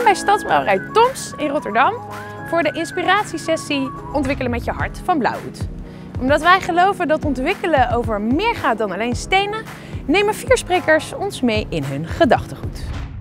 bij Stadsbrouwerij Toms in Rotterdam voor de inspiratiesessie Ontwikkelen met je hart van Blauwhoed. Omdat wij geloven dat ontwikkelen over meer gaat dan alleen stenen, nemen 4 sprekers ons mee in hun gedachtegoed.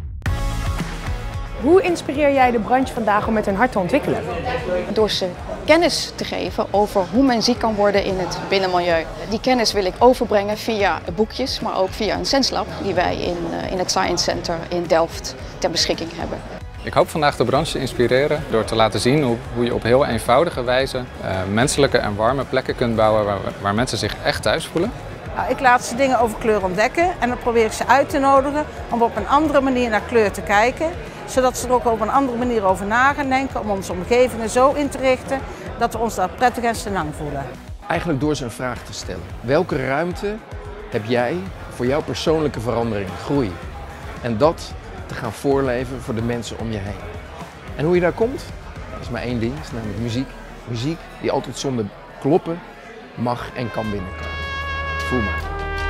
Hoe inspireer jij de branche vandaag om met hun hart te ontwikkelen? Door ze kennis te geven over hoe men ziek kan worden in het binnenmilieu. Die kennis wil ik overbrengen via boekjes, maar ook via een Senslab die wij in het Science Center in Delft ter beschikking hebben. Ik hoop vandaag de branche te inspireren door te laten zien hoe je op heel eenvoudige wijze menselijke en warme plekken kunt bouwen waar mensen zich echt thuis voelen. Nou, ik laat ze dingen over kleur ontdekken en dan probeer ik ze uit te nodigen om op een andere manier naar kleur te kijken. Zodat ze er ook op een andere manier over na gaan denken om onze omgevingen zo in te richten dat we ons daar prettig en senang voelen. Eigenlijk door ze een vraag te stellen. Welke ruimte heb jij voor jouw persoonlijke verandering, groei? En dat te gaan voorleven voor de mensen om je heen. En hoe je daar komt? Dat is maar één ding, dat is namelijk muziek. Muziek die altijd zonder kloppen mag en kan binnenkomen. Voel maar.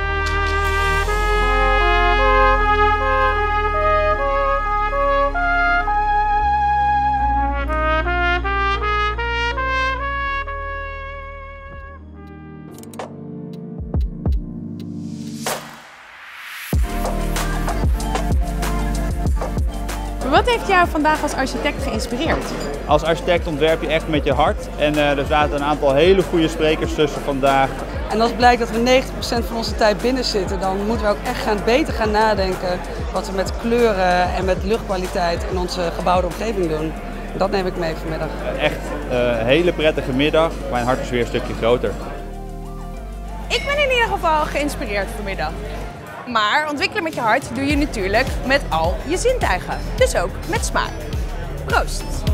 Wat heeft jou vandaag als architect geïnspireerd? Als architect ontwerp je echt met je hart en er zaten een aantal hele goede sprekers tussen vandaag. En als blijkt dat we 90% van onze tijd binnen zitten, dan moeten we ook echt beter gaan nadenken wat we met kleuren en met luchtkwaliteit in onze gebouwde omgeving doen. Dat neem ik mee vanmiddag. Echt een hele prettige middag, mijn hart is weer een stukje groter. Ik ben in ieder geval geïnspireerd vanmiddag. Maar ontwikkelen met je hart doe je natuurlijk met al je zintuigen. Dus ook met smaak. Proost!